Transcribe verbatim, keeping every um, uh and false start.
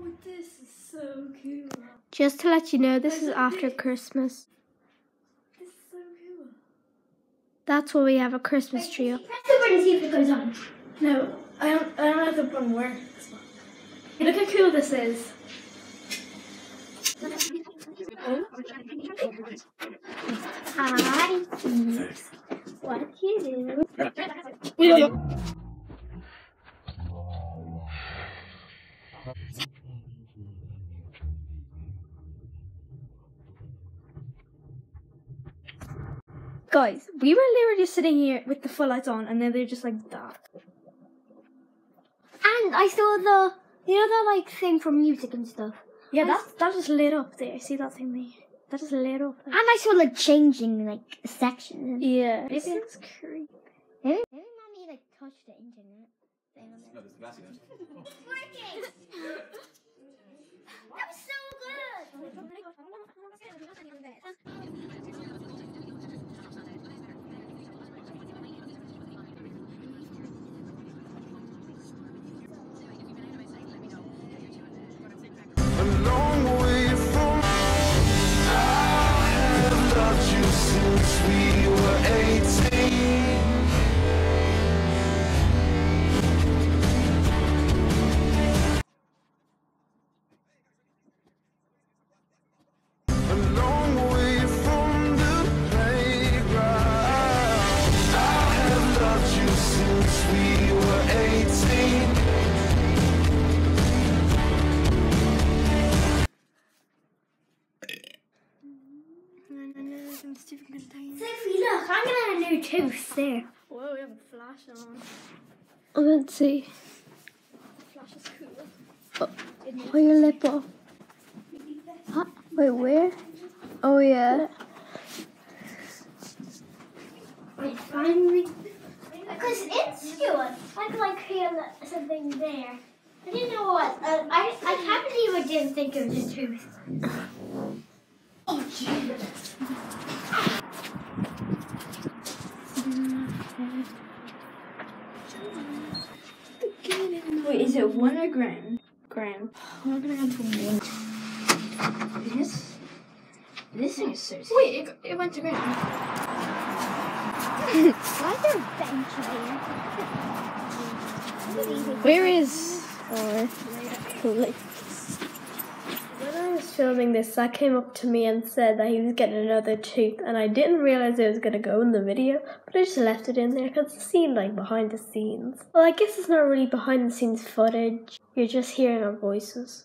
this is so cool. Just to let you know, this is after Christmas. This is so cool. That's why we have a Christmas tree up. Press the button and see if it goes on. No, I don't, I don't know if the button works. Look how cool this is. Hi, what do you do? Guys, we were literally just sitting here with the full lights on, and then they're just like that. And I saw the, you know that like thing for music and stuff. Yeah, that that just lit up there. See that thing there? That just lit up there. And I saw like changing like sections. Yeah, this looks creepy. Maybe, maybe mommy like touched the internet thing on there. No, there's glass in it. It's working. That was so good. A long way from I have loved you since we were eighteen. A long way from the playground. I have loved you since we were eighteen. Sophie, look, I'm gonna have a new tooth there. Whoa, we have a flash on. Oh, let's see. Flash is cool. Oh, pull your lip off. Huh? Wait, where? Oh, yeah. I finally, because in school, I could like feel something there. I didn't know what. Uh, I I can't believe I didn't think it was a tooth. Oh Jesus! Wait, is it one or gram? Gram. I'm gonna go to one. This? This thing is so scary. Wait, it, it went to gram. Why is there a bench here? Where is... Or... Like... When I was filming this, Zach came up to me and said that he was getting another tooth, and I didn't realize it was going to go in the video, but I just left it in there because it seemed like behind the scenes. Well, I guess it's not really behind the scenes footage. You're just hearing our voices.